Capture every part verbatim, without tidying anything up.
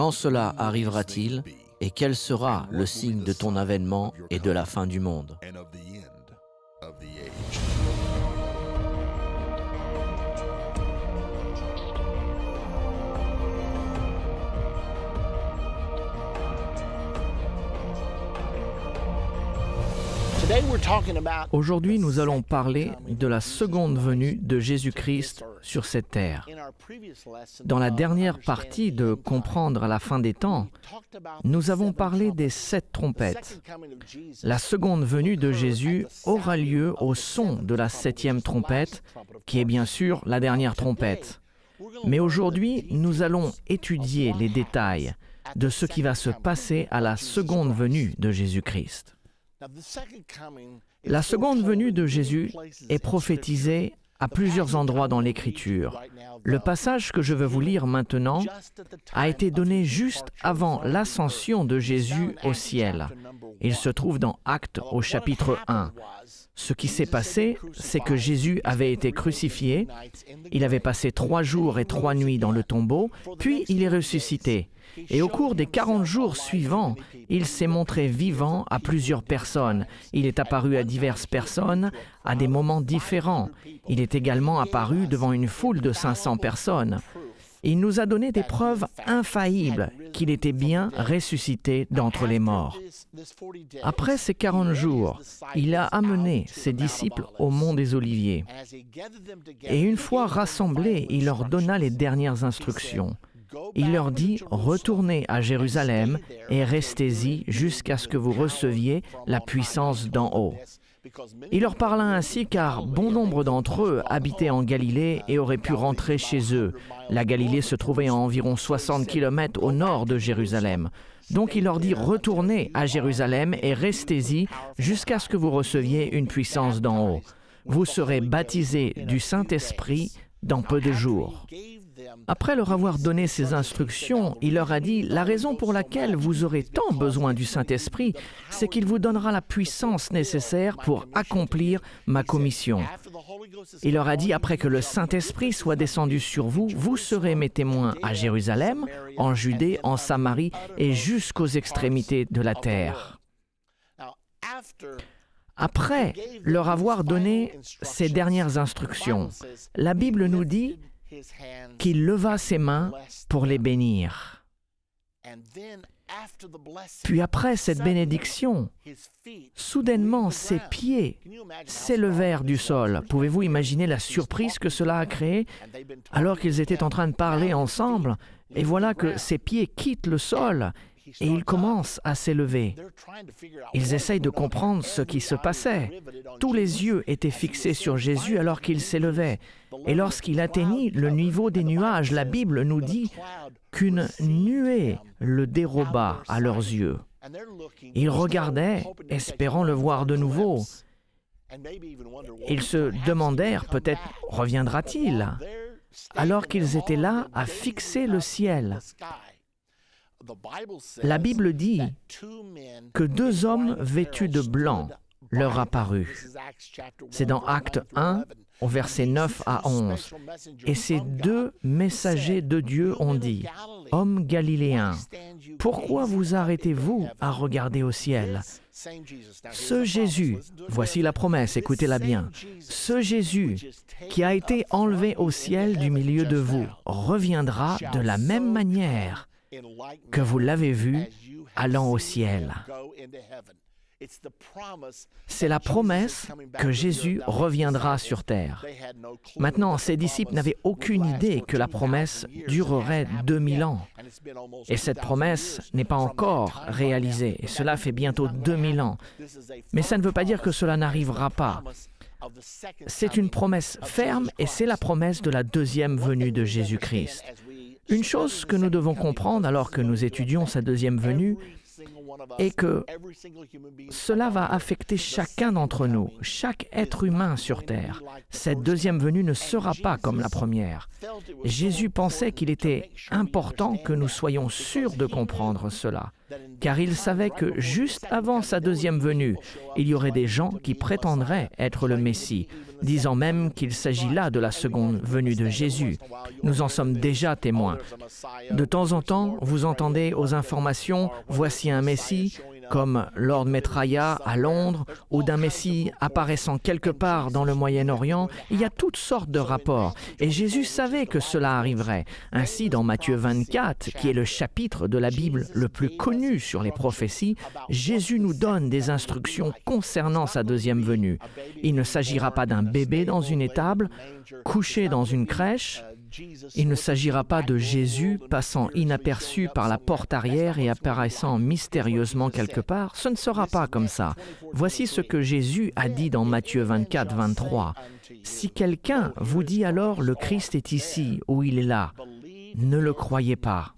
Quand cela arrivera-t-il et quel sera le signe de ton avènement et de la fin du monde? Aujourd'hui, nous allons parler de la seconde venue de Jésus-Christ sur cette terre. Dans la dernière partie de Comprendre la fin des temps, nous avons parlé des sept trompettes. La seconde venue de Jésus aura lieu au son de la septième trompette, qui est bien sûr la dernière trompette. Mais aujourd'hui, nous allons étudier les détails de ce qui va se passer à la seconde venue de Jésus-Christ. La seconde venue de Jésus est prophétisée à plusieurs endroits dans l'Écriture. Le passage que je veux vous lire maintenant a été donné juste avant l'ascension de Jésus au ciel. Il se trouve dans Actes au chapitre un. Ce qui s'est passé, c'est que Jésus avait été crucifié, il avait passé trois jours et trois nuits dans le tombeau, puis il est ressuscité. Et au cours des quarante jours suivants, il s'est montré vivant à plusieurs personnes. Il est apparu à diverses personnes à des moments différents. Il est également apparu devant une foule de cinq cents personnes. Il nous a donné des preuves infaillibles qu'il était bien ressuscité d'entre les morts. Après ces quarante jours, il a amené ses disciples au mont des Oliviers. Et une fois rassemblés, il leur donna les dernières instructions. Il leur dit « Retournez à Jérusalem et restez-y jusqu'à ce que vous receviez la puissance d'en haut. » Il leur parla ainsi car bon nombre d'entre eux habitaient en Galilée et auraient pu rentrer chez eux. La Galilée se trouvait à environ soixante kilomètres au nord de Jérusalem. Donc il leur dit « Retournez à Jérusalem et restez-y jusqu'à ce que vous receviez une puissance d'en haut. Vous serez baptisés du Saint-Esprit dans peu de jours. » Après leur avoir donné ces instructions, il leur a dit « La raison pour laquelle vous aurez tant besoin du Saint-Esprit, c'est qu'il vous donnera la puissance nécessaire pour accomplir ma commission. » Il leur a dit « Après que le Saint-Esprit soit descendu sur vous, vous serez mes témoins à Jérusalem, en Judée, en Samarie et jusqu'aux extrémités de la terre. » Après leur avoir donné ces dernières instructions, la Bible nous dit qu'il leva ses mains pour les bénir. Puis après cette bénédiction, soudainement ses pieds s'élevèrent du sol. Pouvez-vous imaginer la surprise que cela a créée alors qu'ils étaient en train de parler ensemble? Et voilà que ses pieds quittent le sol et ils commencent à s'élever. Ils essayent de comprendre ce qui se passait. Tous les yeux étaient fixés sur Jésus alors qu'il s'élevait. Et lorsqu'il atteignit le niveau des nuages, la Bible nous dit qu'une nuée le déroba à leurs yeux. Ils regardaient, espérant le voir de nouveau. Ils se demandèrent peut-être « reviendra-t-il » alors qu'ils étaient là à fixer le ciel. La Bible dit que deux hommes vêtus de blanc leur apparurent. C'est dans Actes un, au verset neuf à onze. Et ces deux messagers de Dieu ont dit « Hommes galiléens, pourquoi vous arrêtez-vous à regarder au ciel? Ce Jésus, voici la promesse, écoutez-la bien, ce Jésus qui a été enlevé au ciel du milieu de vous reviendra de la même manière que vous l'avez vu allant au ciel. » C'est la promesse que Jésus reviendra sur terre. Maintenant, ses disciples n'avaient aucune idée que la promesse durerait deux mille ans. Et cette promesse n'est pas encore réalisée. Et cela fait bientôt deux mille ans. Mais ça ne veut pas dire que cela n'arrivera pas. C'est une promesse ferme et c'est la promesse de la deuxième venue de Jésus-Christ. Une chose que nous devons comprendre alors que nous étudions sa deuxième venue est que cela va affecter chacun d'entre nous, chaque être humain sur terre. Cette deuxième venue ne sera pas comme la première. Jésus pensait qu'il était important que nous soyons sûrs de comprendre cela. car il savait que juste avant sa deuxième venue, il y aurait des gens qui prétendraient être le Messie, disant même qu'il s'agit là de la seconde venue de Jésus. Nous en sommes déjà témoins. De temps en temps, vous entendez aux informations « Voici un Messie », comme Lord Maitreya à Londres, ou d'un Messie apparaissant quelque part dans le Moyen-Orient. Il y a toutes sortes de rapports, et Jésus savait que cela arriverait. Ainsi, dans Matthieu vingt-quatre, qui est le chapitre de la Bible le plus connu sur les prophéties, Jésus nous donne des instructions concernant sa deuxième venue. Il ne s'agira pas d'un bébé dans une étable, couché dans une crèche. Il ne s'agira pas de Jésus passant inaperçu par la porte arrière et apparaissant mystérieusement quelque part. Ce ne sera pas comme ça. Voici ce que Jésus a dit dans Matthieu vingt-quatre, vingt-trois. « Si quelqu'un vous dit alors le Christ est ici ou il est là, ne le croyez pas.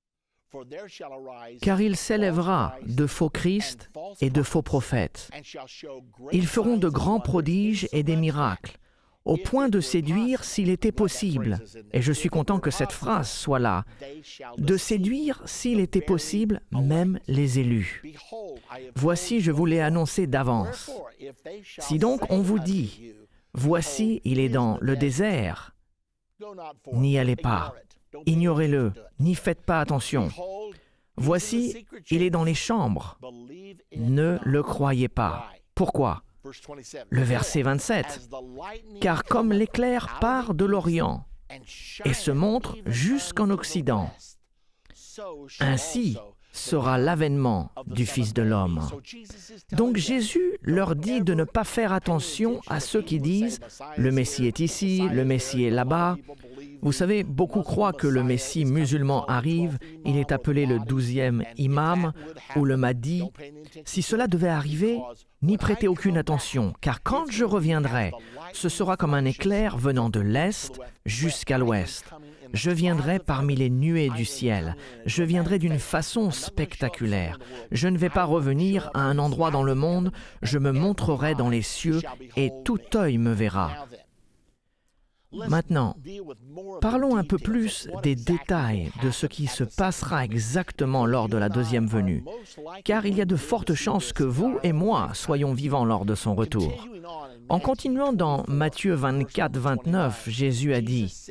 Car il s'élèvera de faux Christ et de faux prophètes. Ils feront de grands prodiges et des miracles, au point de séduire s'il était possible, et je suis content que cette phrase soit là, de séduire s'il était possible même les élus. Voici, je vous l'ai annoncé d'avance. Si donc on vous dit, voici, il est dans le désert, n'y allez pas, ignorez-le, n'y faites pas attention. Voici, il est dans les chambres, ne le croyez pas. Pourquoi ? Le verset vingt-sept, « Car comme l'éclair part de l'Orient et se montre jusqu'en Occident, ainsi sera l'avènement du Fils de l'homme. » Donc Jésus leur dit de ne pas faire attention à ceux qui disent « Le Messie est ici, le Messie est là-bas ». Vous savez, beaucoup croient que le Messie musulman arrive, il est appelé le douzième imam ou le Mahdi. Si cela devait arriver, n'y prêtez aucune attention, car quand je reviendrai, ce sera comme un éclair venant de l'Est jusqu'à l'Ouest. Je viendrai parmi les nuées du ciel. Je viendrai d'une façon spectaculaire. Je ne vais pas revenir à un endroit dans le monde, je me montrerai dans les cieux et tout œil me verra. Maintenant, parlons un peu plus des détails de ce qui se passera exactement lors de la deuxième venue, car il y a de fortes chances que vous et moi soyons vivants lors de son retour. En continuant dans Matthieu vingt-quatre, vingt-neuf, Jésus a dit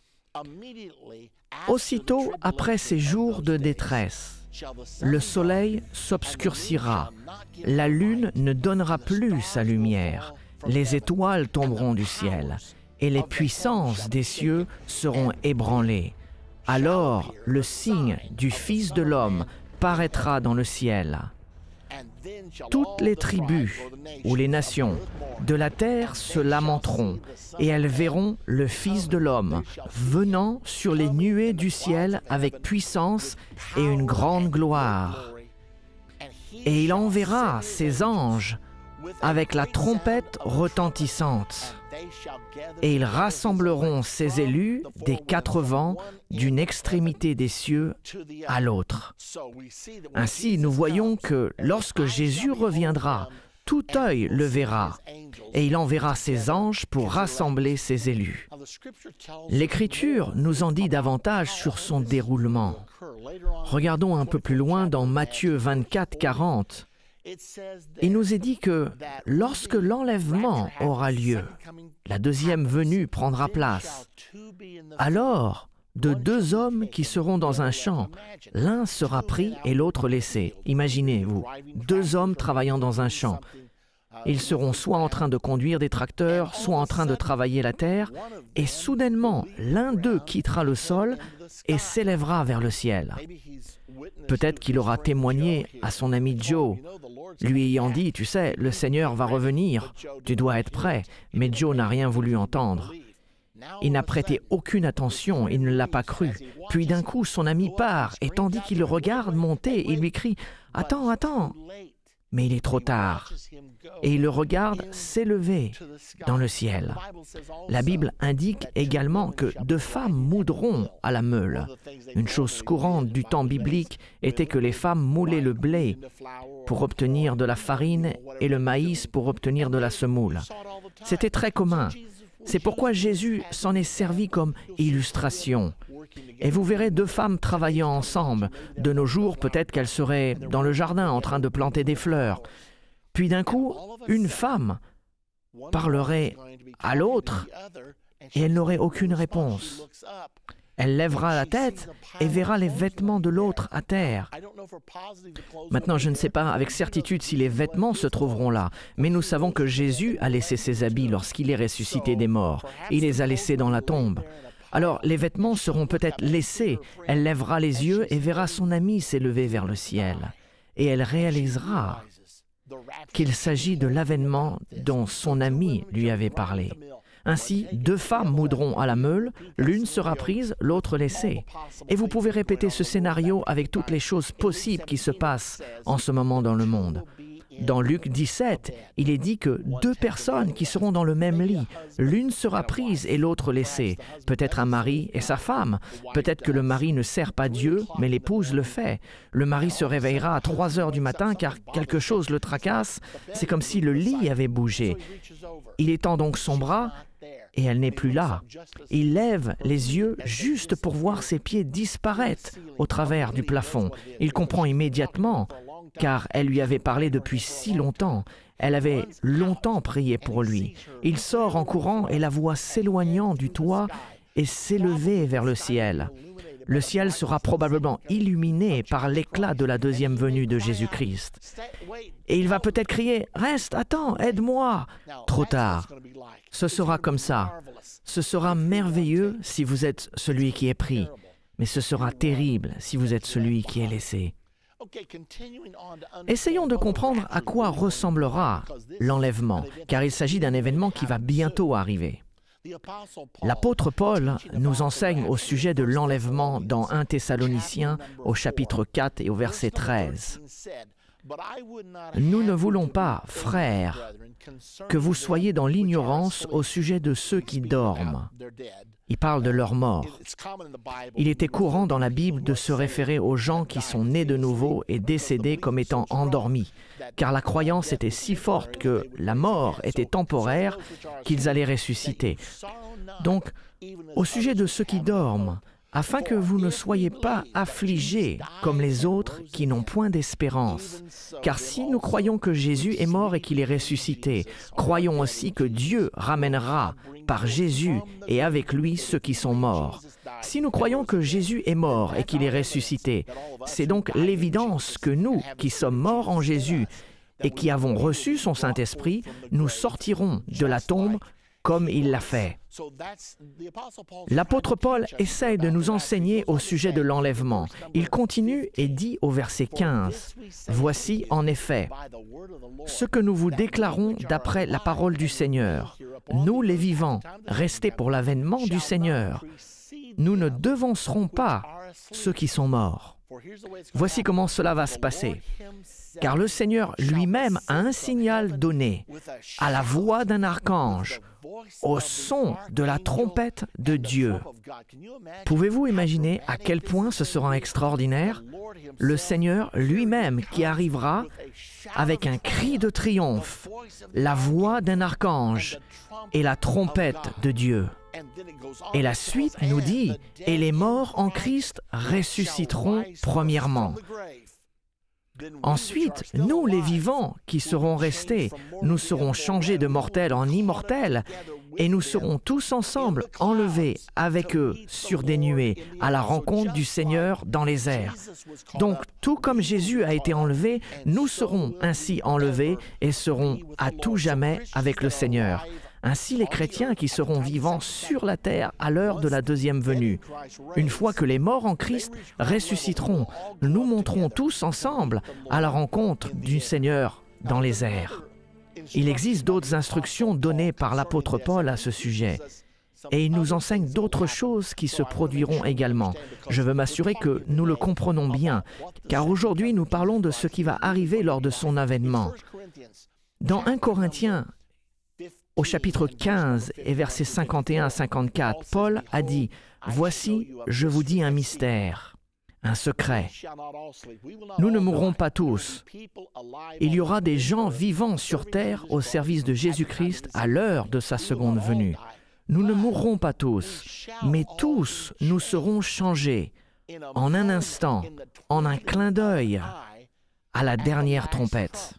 « Aussitôt après ces jours de détresse, le soleil s'obscurcira, la lune ne donnera plus sa lumière, les étoiles tomberont du ciel. » et les puissances des cieux seront ébranlées. Alors le signe du Fils de l'homme paraîtra dans le ciel. Toutes les tribus ou les nations de la terre se lamenteront, et elles verront le Fils de l'homme venant sur les nuées du ciel avec puissance et une grande gloire. Et il enverra ses anges avec la trompette retentissante. Et ils rassembleront ses élus des quatre vents d'une extrémité des cieux à l'autre. Ainsi, nous voyons que lorsque Jésus reviendra, tout œil le verra, et il enverra ses anges pour rassembler ses élus. L'Écriture nous en dit davantage sur son déroulement. Regardons un peu plus loin dans Matthieu vingt-quatre, quarante. Il nous est dit que lorsque l'enlèvement aura lieu, la deuxième venue prendra place. Alors, de deux hommes qui seront dans un champ, l'un sera pris et l'autre laissé. Imaginez-vous, deux hommes travaillant dans un champ. Ils seront soit en train de conduire des tracteurs, soit en train de travailler la terre, et soudainement, l'un d'eux quittera le sol et s'élèvera vers le ciel. Peut-être qu'il aura témoigné à son ami Joe, lui ayant dit, « Tu sais, le Seigneur va revenir, tu dois être prêt. » Mais Joe n'a rien voulu entendre. Il n'a prêté aucune attention, il ne l'a pas cru. Puis d'un coup, son ami part, et tandis qu'il le regarde monter, il lui crie, « Attends, attends !» Mais il est trop tard. Et il le regarde s'élever dans le ciel. La Bible indique également que deux femmes moudront à la meule. Une chose courante du temps biblique était que les femmes moulaient le blé pour obtenir de la farine et le maïs pour obtenir de la semoule. C'était très commun. C'est pourquoi Jésus s'en est servi comme illustration. Et vous verrez deux femmes travaillant ensemble. De nos jours, peut-être qu'elles seraient dans le jardin en train de planter des fleurs. Puis d'un coup, une femme parlerait à l'autre et elle n'aurait aucune réponse. Elle lèvera la tête et verra les vêtements de l'autre à terre. Maintenant, je ne sais pas avec certitude si les vêtements se trouveront là, mais nous savons que Jésus a laissé ses habits lorsqu'il est ressuscité des morts. Il les a laissés dans la tombe. Alors, les vêtements seront peut-être laissés. Elle lèvera les yeux et verra son ami s'élever vers le ciel. Et elle réalisera qu'il s'agit de l'avènement dont son ami lui avait parlé. Ainsi, deux femmes moudront à la meule, l'une sera prise, l'autre laissée. Et vous pouvez répéter ce scénario avec toutes les choses possibles qui se passent en ce moment dans le monde. Dans Luc dix-sept, il est dit que deux personnes qui seront dans le même lit, l'une sera prise et l'autre laissée. Peut-être un mari et sa femme. Peut-être que le mari ne sert pas Dieu, mais l'épouse le fait. Le mari se réveillera à trois heures du matin car quelque chose le tracasse. C'est comme si le lit avait bougé. Il étend donc son bras et elle n'est plus là. Il lève les yeux juste pour voir ses pieds disparaître au travers du plafond. Il comprend immédiatement, car elle lui avait parlé depuis si longtemps. Elle avait longtemps prié pour lui. Il sort en courant et la voit s'éloignant du toit et s'élever vers le ciel. Le ciel sera probablement illuminé par l'éclat de la deuxième venue de Jésus-Christ. Et il va peut-être crier « Reste, attends, aide-moi !» Trop tard. Ce sera comme ça. Ce sera merveilleux si vous êtes celui qui est pris, mais ce sera terrible si vous êtes celui qui est laissé. Essayons de comprendre à quoi ressemblera l'enlèvement, car il s'agit d'un événement qui va bientôt arriver. L'apôtre Paul nous enseigne au sujet de l'enlèvement dans premier Thessaloniciens au chapitre quatre et au verset treize. « Nous ne voulons pas, frères, que vous soyez dans l'ignorance au sujet de ceux qui dorment. » Il parle de leur mort. Il était courant dans la Bible de se référer aux gens qui sont nés de nouveau et décédés comme étant endormis, car la croyance était si forte que la mort était temporaire qu'ils allaient ressusciter. Donc, au sujet de ceux qui dorment, afin que vous ne soyez pas affligés comme les autres qui n'ont point d'espérance. Car si nous croyons que Jésus est mort et qu'il est ressuscité, croyons aussi que Dieu ramènera par Jésus et avec lui ceux qui sont morts. Si nous croyons que Jésus est mort et qu'il est ressuscité, c'est donc l'évidence que nous, qui sommes morts en Jésus et qui avons reçu son Saint-Esprit, nous sortirons de la tombe comme il l'a fait. L'apôtre Paul essaie de nous enseigner au sujet de l'enlèvement. Il continue et dit au verset quinze, « Voici en effet ce que nous vous déclarons d'après la parole du Seigneur. Nous les vivants, restés pour l'avènement du Seigneur, nous ne devancerons pas ceux qui sont morts. » Voici comment cela va se passer. Car le Seigneur lui-même a un signal donné à la voix d'un archange, au son de la trompette de Dieu. Pouvez-vous imaginer à quel point ce sera extraordinaire? Le Seigneur lui-même qui arrivera avec un cri de triomphe, la voix d'un archange et la trompette de Dieu. Et la suite nous dit, « Et les morts en Christ ressusciteront premièrement. » Ensuite, nous, les vivants, qui serons restés, nous serons changés de mortels en immortels, et nous serons tous ensemble enlevés avec eux sur des nuées, à la rencontre du Seigneur dans les airs. Donc, tout comme Jésus a été enlevé, nous serons ainsi enlevés et serons à tout jamais avec le Seigneur. Ainsi, les chrétiens qui seront vivants sur la terre à l'heure de la deuxième venue. Une fois que les morts en Christ ressusciteront, nous monterons tous ensemble à la rencontre du Seigneur dans les airs. Il existe d'autres instructions données par l'apôtre Paul à ce sujet. Et il nous enseigne d'autres choses qui se produiront également. Je veux m'assurer que nous le comprenons bien, car aujourd'hui nous parlons de ce qui va arriver lors de son avènement. Dans premier Corinthiens, au chapitre quinze et versets cinquante et un à cinquante-quatre, Paul a dit « Voici, je vous dis un mystère, un secret. Nous ne mourrons pas tous. Il y aura des gens vivants sur terre au service de Jésus-Christ à l'heure de sa seconde venue. Nous ne mourrons pas tous, mais tous nous serons changés en un instant, en un clin d'œil, à la dernière trompette.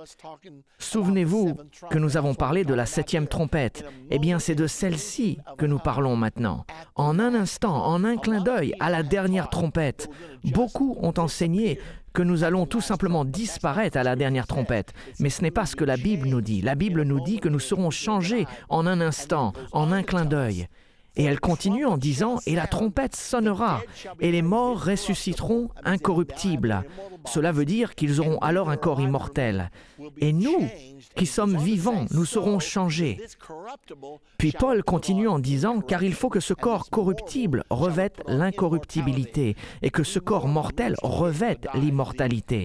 Souvenez-vous que nous avons parlé de la septième trompette. Eh bien, c'est de celle-ci que nous parlons maintenant. En un instant, en un clin d'œil, à la dernière trompette. Beaucoup ont enseigné que nous allons tout simplement disparaître à la dernière trompette. Mais ce n'est pas ce que la Bible nous dit. La Bible nous dit que nous serons changés en un instant, en un clin d'œil. Et elle continue en disant « Et la trompette sonnera, et les morts ressusciteront incorruptibles. » Cela veut dire qu'ils auront alors un corps immortel. Et nous, qui sommes vivants, nous serons changés. Puis Paul continue en disant « Car il faut que ce corps corruptible revête l'incorruptibilité, et que ce corps mortel revête l'immortalité. »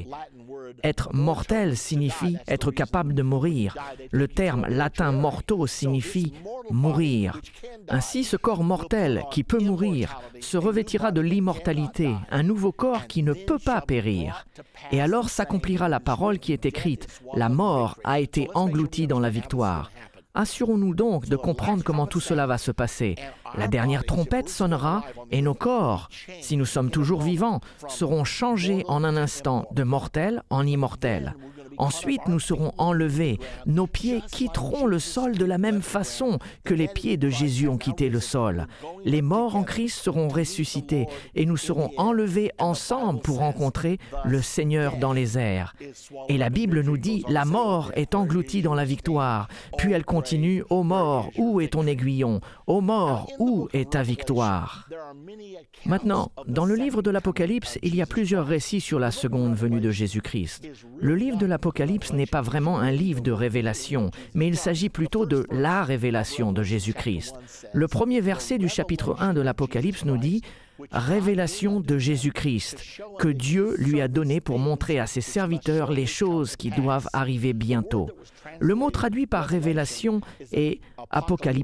Être mortel signifie être capable de mourir. Le terme latin morto signifie mourir. Ainsi, ce corps mortel qui peut mourir se revêtira de l'immortalité, un nouveau corps qui ne peut pas périr. Et alors s'accomplira la parole qui est écrite, « La mort a été engloutie dans la victoire ». Assurons-nous donc de comprendre comment tout cela va se passer. La dernière trompette sonnera et nos corps, si nous sommes toujours vivants, seront changés en un instant de mortels en immortels. Ensuite, nous serons enlevés. Nos pieds quitteront le sol de la même façon que les pieds de Jésus ont quitté le sol. Les morts en Christ seront ressuscités et nous serons enlevés ensemble pour rencontrer le Seigneur dans les airs. Et la Bible nous dit « La mort est engloutie dans la victoire ». Puis elle continue « Ô mort, où est ton aiguillon? Ô mort, où est ta victoire ?» Maintenant, dans le livre de l'Apocalypse, il y a plusieurs récits sur la seconde venue de Jésus-Christ. Le livre de l'Apocalypse n'est pas vraiment un livre de révélation, mais il s'agit plutôt de la révélation de Jésus-Christ. Le premier verset du chapitre un de l'Apocalypse nous dit « Révélation de Jésus-Christ, que Dieu lui a donné pour montrer à ses serviteurs les choses qui doivent arriver bientôt. » Le mot traduit par révélation est « apocalypsie »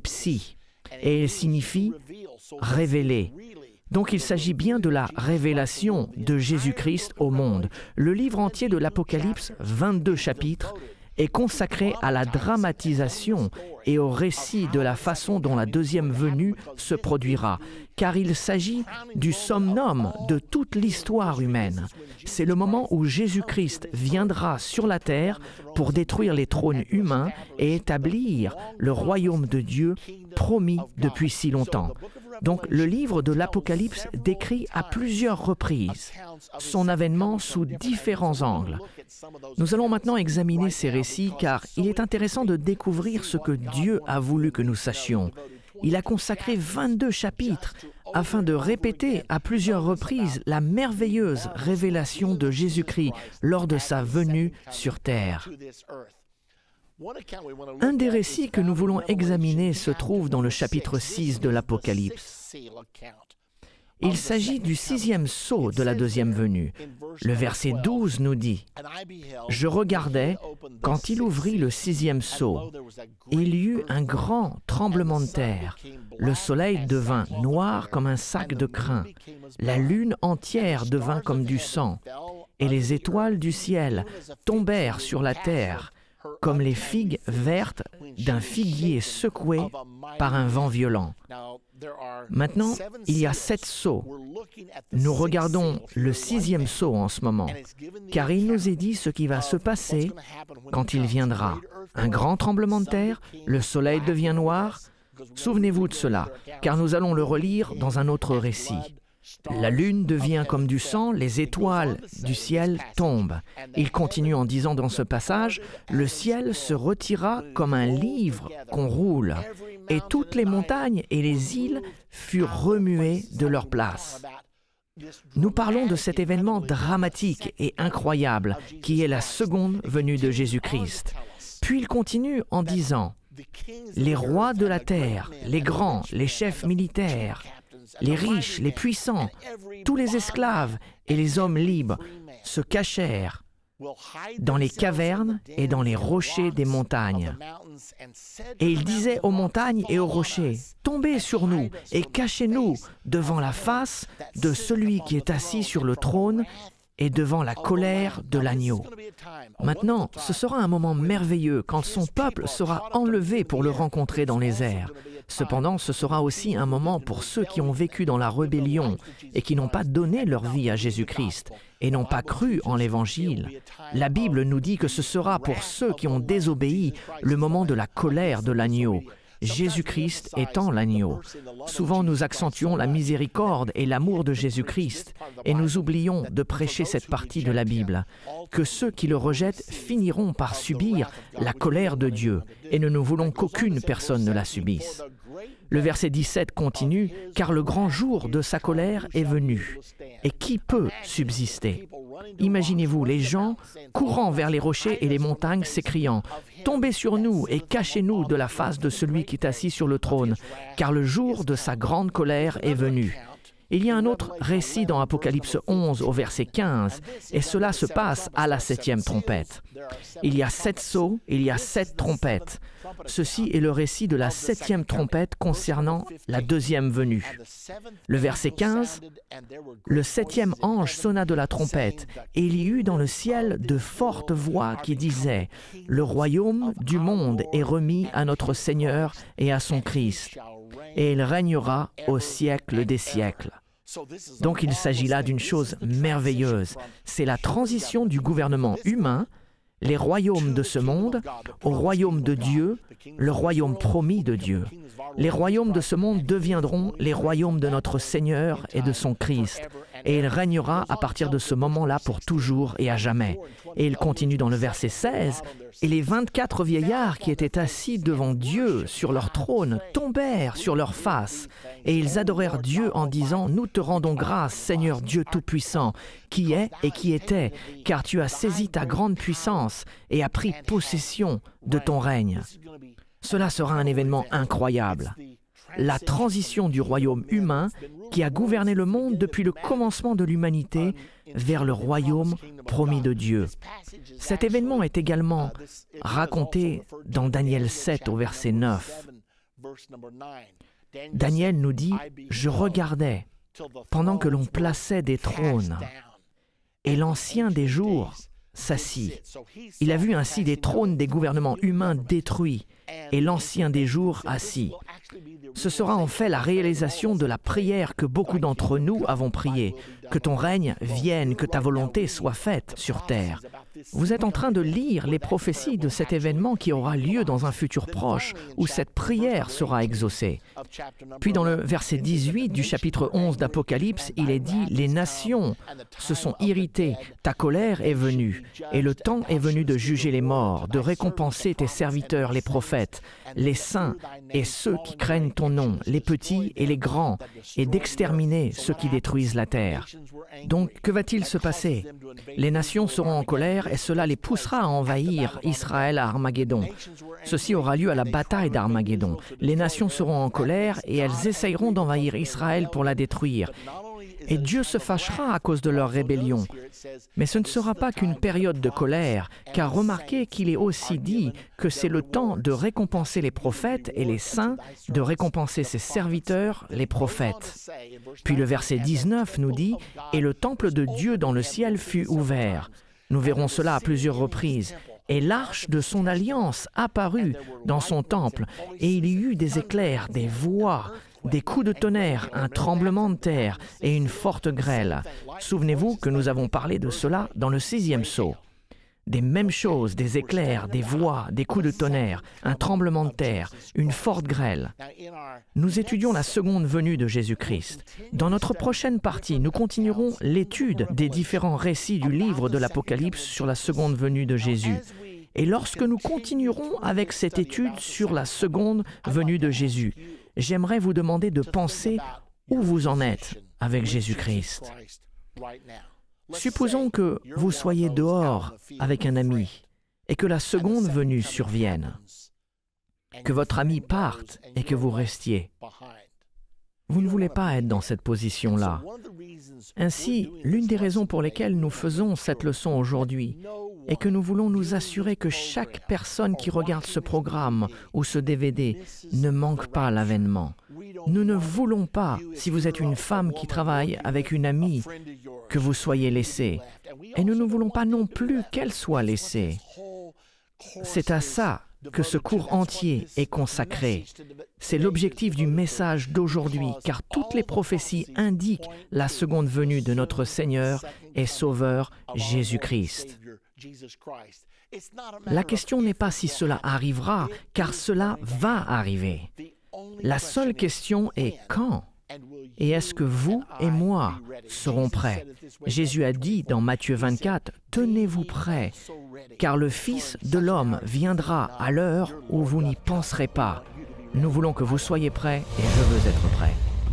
et il signifie « révéler ». Donc il s'agit bien de la révélation de Jésus-Christ au monde. Le livre entier de l'Apocalypse, vingt-deux chapitres, est consacré à la dramatisation et au récit de la façon dont la deuxième venue se produira, car il s'agit du summum de toute l'histoire humaine. C'est le moment où Jésus-Christ viendra sur la terre pour détruire les trônes humains et établir le royaume de Dieu promis depuis si longtemps. Donc, le livre de l'Apocalypse décrit à plusieurs reprises son avènement sous différents angles. Nous allons maintenant examiner ces récits car il est intéressant de découvrir ce que Dieu a voulu que nous sachions. Il a consacré vingt-deux chapitres afin de répéter à plusieurs reprises la merveilleuse révélation de Jésus-Christ lors de sa venue sur terre. Un des récits que nous voulons examiner se trouve dans le chapitre six de l'Apocalypse. Il s'agit du sixième sceau de la deuxième venue. Le verset douze nous dit « Je regardais quand il ouvrit le sixième sceau. Il y eut un grand tremblement de terre. Le soleil devint noir comme un sac de crin. La lune entière devint comme du sang. Et les étoiles du ciel tombèrent sur la terre, comme les figues vertes d'un figuier secoué par un vent violent. » Maintenant, il y a sept sceaux. Nous regardons le sixième sceau en ce moment, car il nous est dit ce qui va se passer quand il viendra. Un grand tremblement de terre, le soleil devient noir. Souvenez-vous de cela, car nous allons le relire dans un autre récit. La lune devient comme du sang, les étoiles du ciel tombent. Il continue en disant dans ce passage, « Le ciel se retira comme un livre qu'on roule, et toutes les montagnes et les îles furent remuées de leur place. » Nous parlons de cet événement dramatique et incroyable qui est la seconde venue de Jésus-Christ. Puis il continue en disant, « Les rois de la terre, les grands, les chefs militaires, les riches, les puissants, tous les esclaves et les hommes libres se cachèrent dans les cavernes et dans les rochers des montagnes. Et il disait aux montagnes et aux rochers, « Tombez sur nous et cachez-nous devant la face de celui qui est assis sur le trône et devant la colère de l'agneau. Maintenant, ce sera un moment merveilleux quand son peuple sera enlevé pour le rencontrer dans les airs. Cependant, ce sera aussi un moment pour ceux qui ont vécu dans la rébellion et qui n'ont pas donné leur vie à Jésus-Christ et n'ont pas cru en l'Évangile. La Bible nous dit que ce sera pour ceux qui ont désobéi le moment de la colère de l'agneau. Jésus-Christ étant l'agneau. Souvent, nous accentuons la miséricorde et l'amour de Jésus-Christ et nous oublions de prêcher cette partie de la Bible, que ceux qui le rejettent finiront par subir la colère de Dieu et nous ne voulons qu'aucune personne ne la subisse. Le verset dix-sept continue « Car le grand jour de sa colère est venu. Et qui peut subsister ?» Imaginez-vous les gens courant vers les rochers et les montagnes s'écriant « Tombez sur nous et cachez-nous de la face de celui qui est assis sur le trône, car le jour de sa grande colère est venu. » Il y a un autre récit dans Apocalypse onze au verset quinze, et cela se passe à la septième trompette. Il y a sept sceaux, il y a sept trompettes. Ceci est le récit de la septième trompette concernant la deuxième venue. Le verset quinze, « Le septième ange sonna de la trompette, et il y eut dans le ciel de fortes voix qui disaient « Le royaume du monde est remis à notre Seigneur et à son Christ, et il régnera au siècle des siècles. » Donc il s'agit là d'une chose merveilleuse. C'est la transition du gouvernement humain, les royaumes de ce monde, au royaume de Dieu, le royaume promis de Dieu. Les royaumes de ce monde deviendront les royaumes de notre Seigneur et de son Christ. Et il régnera à partir de ce moment-là pour toujours et à jamais. Et il continue dans le verset seize, « Et les vingt-quatre vieillards qui étaient assis devant Dieu sur leur trône tombèrent sur leurs faces, et ils adorèrent Dieu en disant, « Nous te rendons grâce, Seigneur Dieu Tout-Puissant, qui est et qui était, car tu as saisi ta grande puissance et as pris possession de ton règne. » Cela sera un événement incroyable. La transition du royaume humain qui a gouverné le monde depuis le commencement de l'humanité vers le royaume promis de Dieu. Cet événement est également raconté dans Daniel sept au verset neuf. Daniel nous dit « Je regardais pendant que l'on plaçait des trônes, et l'Ancien des jours s'assit. Il a vu ainsi des trônes des gouvernements humains détruits, et l'Ancien des jours assis. » Ce sera en fait la réalisation de la prière que beaucoup d'entre nous avons priée, que ton règne vienne, que ta volonté soit faite sur terre. Vous êtes en train de lire les prophéties de cet événement qui aura lieu dans un futur proche, où cette prière sera exaucée. Puis dans le verset dix-huit du chapitre onze d'Apocalypse, il est dit « Les nations se sont irritées, ta colère est venue, et le temps est venu de juger les morts, de récompenser tes serviteurs les prophètes, les saints et ceux qui craignent ton nom, les petits et les grands, et d'exterminer ceux qui détruisent la terre. » Donc, que va-t-il se passer? Les nations seront en colère et cela les poussera à envahir Israël à Armageddon. Ceci aura lieu à la bataille d'Armageddon. Les nations seront en colère et elles essayeront d'envahir Israël pour la détruire. Et Dieu se fâchera à cause de leur rébellion. Mais ce ne sera pas qu'une période de colère, car remarquez qu'il est aussi dit que c'est le temps de récompenser les prophètes et les saints, de récompenser ses serviteurs, les prophètes. Puis le verset dix-neuf nous dit « Et le temple de Dieu dans le ciel fut ouvert. » Nous verrons cela à plusieurs reprises. Et l'arche de son alliance apparut dans son temple, et il y eut des éclairs, des voix, des coups de tonnerre, un tremblement de terre et une forte grêle. Souvenez-vous que nous avons parlé de cela dans le sixième sceau. Des mêmes choses, des éclairs, des voix, des coups de tonnerre, un tremblement de terre, une forte grêle. Nous étudions la seconde venue de Jésus-Christ. Dans notre prochaine partie, nous continuerons l'étude des différents récits du livre de l'Apocalypse sur la seconde venue de Jésus. Et lorsque nous continuerons avec cette étude sur la seconde venue de Jésus, j'aimerais vous demander de penser où vous en êtes avec Jésus-Christ. Supposons que vous soyez dehors avec un ami et que la seconde venue survienne, que votre ami parte et que vous restiez. Vous ne voulez pas être dans cette position-là. Ainsi, l'une des raisons pour lesquelles nous faisons cette leçon aujourd'hui est que nous voulons nous assurer que chaque personne qui regarde ce programme ou ce D V D ne manque pas l'avènement. Nous ne voulons pas, si vous êtes une femme qui travaille avec une amie, que vous soyez laissés. Et nous ne voulons pas non plus qu'elle soit laissée. C'est à ça que ce cours entier est consacré. C'est l'objectif du message d'aujourd'hui, car toutes les prophéties indiquent la seconde venue de notre Seigneur et Sauveur Jésus-Christ. La question n'est pas si cela arrivera, car cela va arriver. La seule question est quand? Et est-ce que vous et moi serons prêts? Jésus a dit dans Matthieu vingt-quatre, « Tenez-vous prêts, car le Fils de l'homme viendra à l'heure où vous n'y penserez pas. » Nous voulons que vous soyez prêts et je veux être prêt.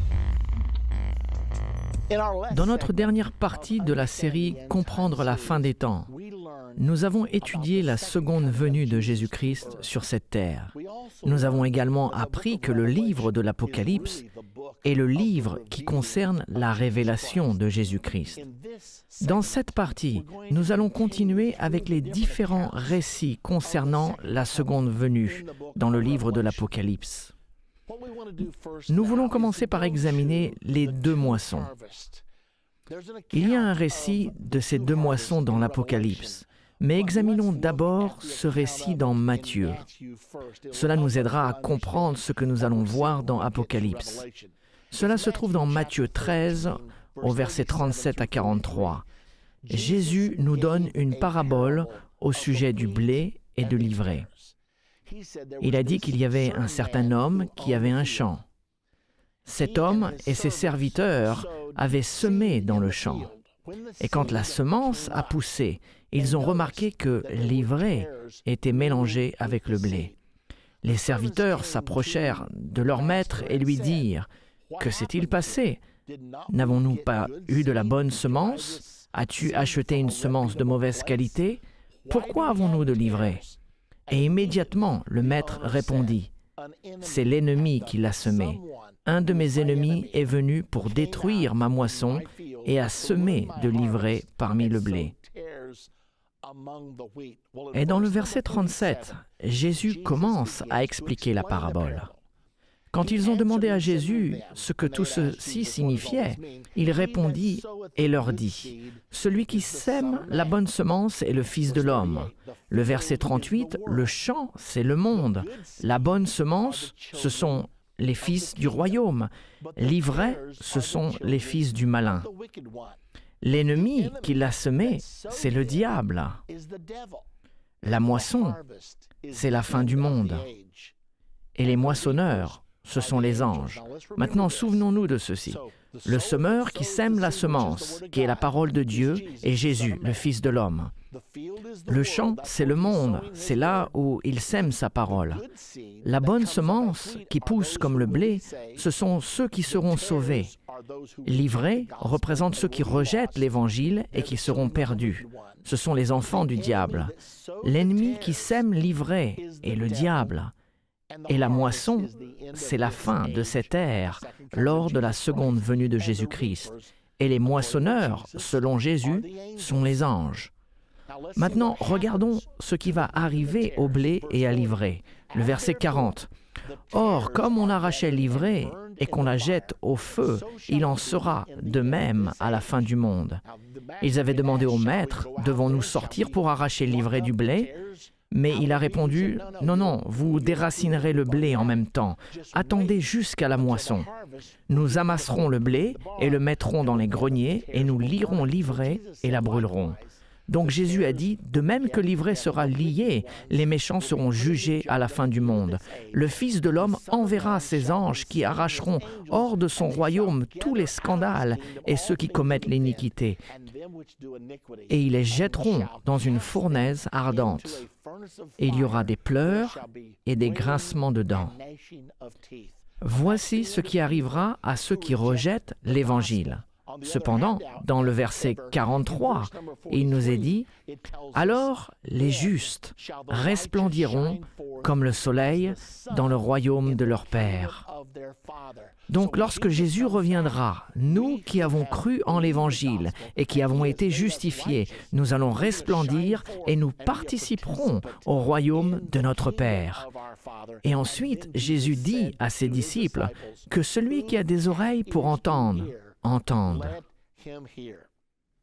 Dans notre dernière partie de la série « Comprendre la fin des temps », nous avons étudié la seconde venue de Jésus-Christ sur cette terre. Nous avons également appris que le livre de l'Apocalypse est le livre qui concerne la révélation de Jésus-Christ. Dans cette partie, nous allons continuer avec les différents récits concernant la seconde venue dans le livre de l'Apocalypse. Nous voulons commencer par examiner les deux moissons. Il y a un récit de ces deux moissons dans l'Apocalypse, mais examinons d'abord ce récit dans Matthieu. Cela nous aidera à comprendre ce que nous allons voir dans Apocalypse. Cela se trouve dans Matthieu treize, au verset trente-sept à quarante-trois. Jésus nous donne une parabole au sujet du blé et de l'ivraie. Il a dit qu'il y avait un certain homme qui avait un champ. Cet homme et ses serviteurs avaient semé dans le champ. Et quand la semence a poussé, ils ont remarqué que l'ivraie était mélangée avec le blé. Les serviteurs s'approchèrent de leur maître et lui dirent « Que s'est-il passé? N'avons-nous pas eu de la bonne semence? As-tu acheté une semence de mauvaise qualité? Pourquoi avons-nous de l'ivraie ?» Et immédiatement, le maître répondit « C'est l'ennemi qui l'a semé. Un de mes ennemis est venu pour détruire ma moisson et a semé de l'ivraie parmi le blé. » Et dans le verset trente-sept, Jésus commence à expliquer la parabole. Quand ils ont demandé à Jésus ce que tout ceci signifiait, il répondit et leur dit, « Celui qui sème la bonne semence est le Fils de l'homme. » Le verset trente-huit, « Le champ, c'est le monde. La bonne semence, ce sont les fils du royaume. L'ivraie, ce sont les fils du malin. L'ennemi qui l'a semé, c'est le diable. La moisson, c'est la fin du monde. Et les moissonneurs, ce sont les anges. » Maintenant, souvenons-nous de ceci. Le semeur qui sème la semence, qui est la parole de Dieu, est Jésus, le Fils de l'homme. Le champ, c'est le monde, c'est là où il sème sa parole. La bonne semence, qui pousse comme le blé, ce sont ceux qui seront sauvés. L'ivraie représente ceux qui rejettent l'Évangile et qui seront perdus. Ce sont les enfants du diable. L'ennemi qui sème l'ivraie est le diable. Et la moisson, c'est la fin de cette ère lors de la seconde venue de Jésus-Christ. Et les moissonneurs, selon Jésus, sont les anges. Maintenant, regardons ce qui va arriver au blé et à l'ivraie. Le verset quarante. « Or, comme on arrachait l'ivraie et qu'on la jette au feu, il en sera de même à la fin du monde. » Ils avaient demandé au maître, « Devons-nous sortir pour arracher l'ivraie du blé ?» Mais il a répondu, « Non, non, vous déracinerez le blé en même temps. Attendez jusqu'à la moisson. Nous amasserons le blé et le mettrons dans les greniers et nous lierons l'ivraie et la brûlerons. » Donc Jésus a dit, « De même que l'ivraie sera liée, les méchants seront jugés à la fin du monde. Le Fils de l'homme enverra ses anges qui arracheront hors de son royaume tous les scandales et ceux qui commettent l'iniquité, et ils les jetteront dans une fournaise ardente. Et il y aura des pleurs et des grincements de dents. Voici ce qui arrivera à ceux qui rejettent l'Évangile. » Cependant, dans le verset quarante-trois, il nous est dit, « Alors les justes resplendiront comme le soleil dans le royaume de leur Père. » Donc lorsque Jésus reviendra, nous qui avons cru en l'Évangile et qui avons été justifiés, nous allons resplendir et nous participerons au royaume de notre Père. Et ensuite, Jésus dit à ses disciples que celui qui a des oreilles pour entendre, entende.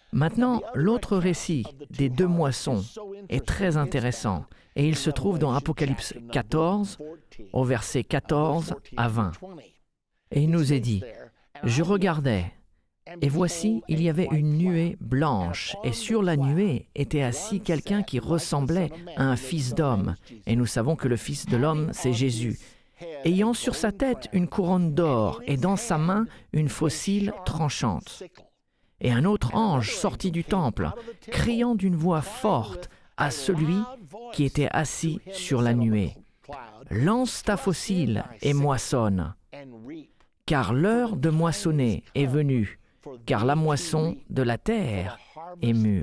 Maintenant, l'autre récit des deux moissons est très intéressant et il se trouve dans Apocalypse quatorze, au verset quatorze à vingt. Et il nous est dit, « Je regardais, et voici, il y avait une nuée blanche, et sur la nuée était assis quelqu'un qui ressemblait à un fils d'homme. Et nous savons que le fils de l'homme, c'est Jésus. Ayant sur sa tête une couronne d'or, et dans sa main une faucille tranchante. Et un autre ange sortit du temple, criant d'une voix forte à celui qui était assis sur la nuée. « Lance ta faucille et moissonne, car l'heure de moissonner est venue, car la moisson de la terre est mûre. »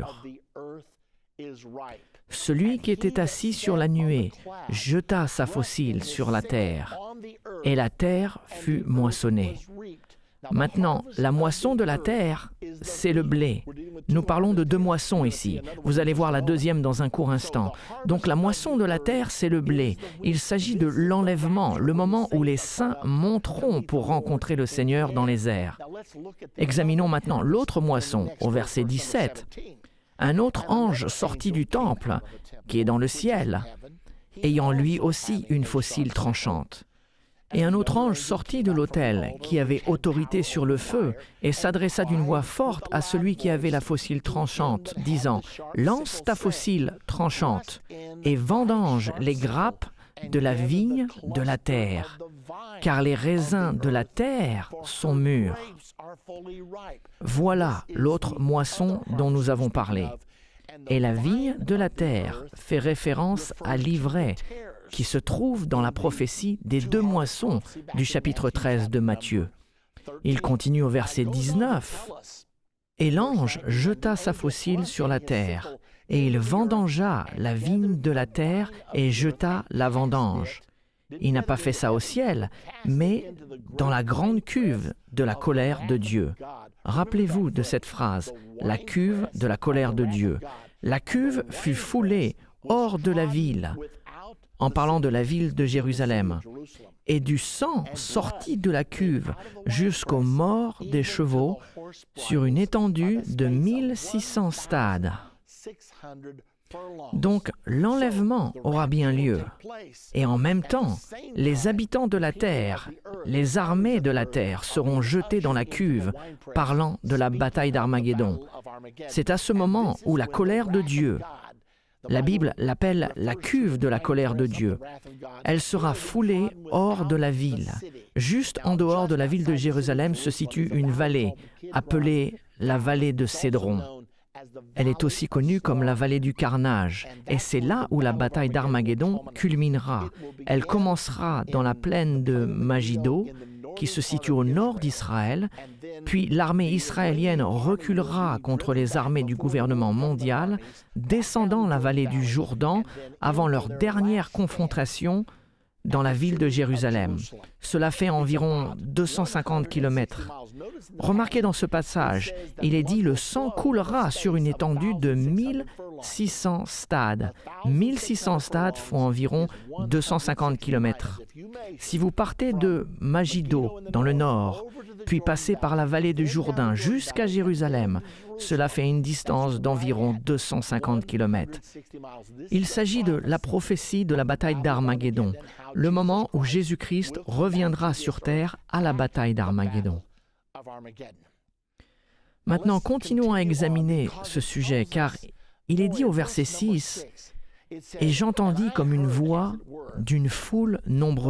Celui qui était assis sur la nuée jeta sa faucille sur la terre, et la terre fut moissonnée. Maintenant, la moisson de la terre, c'est le blé. Nous parlons de deux moissons ici. Vous allez voir la deuxième dans un court instant. Donc la moisson de la terre, c'est le blé. Il s'agit de l'enlèvement, le moment où les saints monteront pour rencontrer le Seigneur dans les airs. Examinons maintenant l'autre moisson, au verset dix-sept. Un autre ange sortit du temple, qui est dans le ciel, ayant lui aussi une faucille tranchante. Et un autre ange sortit de l'autel, qui avait autorité sur le feu, et s'adressa d'une voix forte à celui qui avait la faucille tranchante, disant, « Lance ta faucille tranchante, et vendange les grappes de la vigne de la terre, car les raisins de la terre sont mûrs. » Voilà l'autre moisson dont nous avons parlé. Et la vigne de la terre fait référence à l'ivraie, qui se trouve dans la prophétie des deux moissons du chapitre treize de Matthieu. Il continue au verset dix-neuf. « Et l'ange jeta sa faucille sur la terre, et il vendangea la vigne de la terre et jeta la vendange. Il n'a pas fait ça au ciel, mais dans la grande cuve de la colère de Dieu. » Rappelez-vous de cette phrase, « la cuve de la colère de Dieu ». La cuve fut foulée hors de la ville, en parlant de la ville de Jérusalem, et du sang sortit de la cuve jusqu'aux morts des chevaux sur une étendue de mille six cents stades. Donc l'enlèvement aura bien lieu, et en même temps, les habitants de la terre, les armées de la terre seront jetés dans la cuve, parlant de la bataille d'Armageddon. C'est à ce moment où la colère de Dieu, la Bible l'appelle la cuve de la colère de Dieu. Elle sera foulée hors de la ville. Juste en dehors de la ville de Jérusalem se situe une vallée, appelée la vallée de Cédron. Elle est aussi connue comme la vallée du carnage, et c'est là où la bataille d'Armageddon culminera. Elle commencera dans la plaine de Magiddo, qui se situe au nord d'Israël, puis l'armée israélienne reculera contre les armées du gouvernement mondial, descendant la vallée du Jourdain avant leur dernière confrontation dans la ville de Jérusalem. Cela fait environ deux cent cinquante kilomètres. Remarquez dans ce passage, il est dit « le sang coulera sur une étendue de mille six cents stades ». mille six cents stades font environ deux cent cinquante kilomètres. Si vous partez de Magiddo, dans le nord, puis passez par la vallée du Jourdain jusqu'à Jérusalem, cela fait une distance d'environ deux cent cinquante kilomètres. Il s'agit de la prophétie de la bataille d'Armageddon, le moment où Jésus-Christ reviendra sur terre à la bataille d'Armageddon. Maintenant, continuons à examiner ce sujet, car il est dit au verset six, « Et j'entendis comme une voix d'une foule nombreuse. »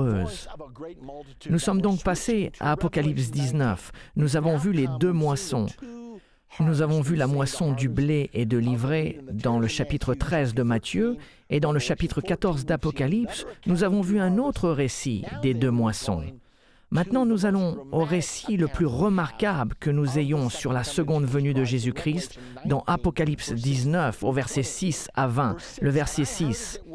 Nous sommes donc passés à Apocalypse dix-neuf. Nous avons vu les deux moissons. Nous avons vu la moisson du blé et de l'ivraie dans le chapitre treize de Matthieu, et dans le chapitre quatorze d'Apocalypse, nous avons vu un autre récit des deux moissons. Maintenant, nous allons au récit le plus remarquable que nous ayons sur la seconde venue de Jésus-Christ dans Apocalypse dix-neuf, au verset six à vingt. Le verset six.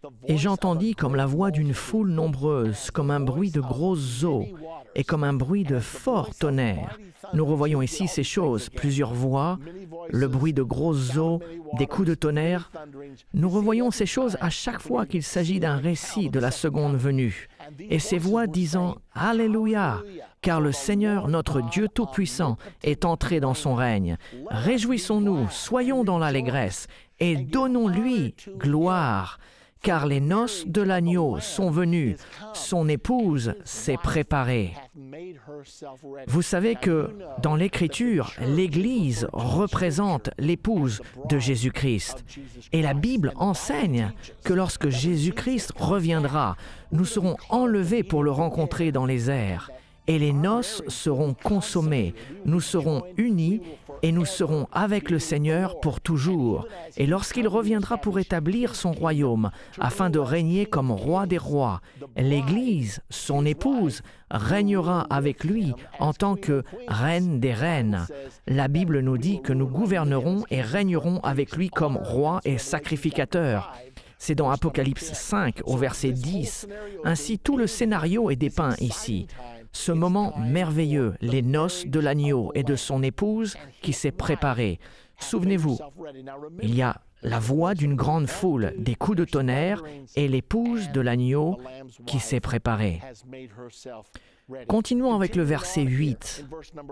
Et j'entendis comme la voix d'une foule nombreuse, comme un bruit de grosses eaux et comme un bruit de fort tonnerre. Nous revoyons ici ces choses, plusieurs voix, le bruit de grosses eaux, des coups de tonnerre. Nous revoyons ces choses à chaque fois qu'il s'agit d'un récit de la seconde venue. Et ces voix disant « Alléluia !» car le Seigneur, notre Dieu Tout-Puissant, est entré dans son règne. Réjouissons-nous, soyons dans l'allégresse et donnons-lui gloire. Car les noces de l'agneau sont venues, son épouse s'est préparée. Vous savez que dans l'Écriture, l'Église représente l'épouse de Jésus-Christ. Et la Bible enseigne que lorsque Jésus-Christ reviendra, nous serons enlevés pour le rencontrer dans les airs. Et les noces seront consommées, nous serons unis et nous serons avec le Seigneur pour toujours. Et lorsqu'il reviendra pour établir son royaume, afin de régner comme roi des rois, l'Église, son épouse, régnera avec lui en tant que reine des reines. La Bible nous dit que nous gouvernerons et régnerons avec lui comme roi et sacrificateur. C'est dans Apocalypse cinq, au verset dix. Ainsi, tout le scénario est dépeint ici. Ce moment merveilleux, les noces de l'agneau et de son épouse qui s'est préparée. Souvenez-vous, il y a la voix d'une grande foule, des coups de tonnerre et l'épouse de l'agneau qui s'est préparée. Continuons avec le verset huit.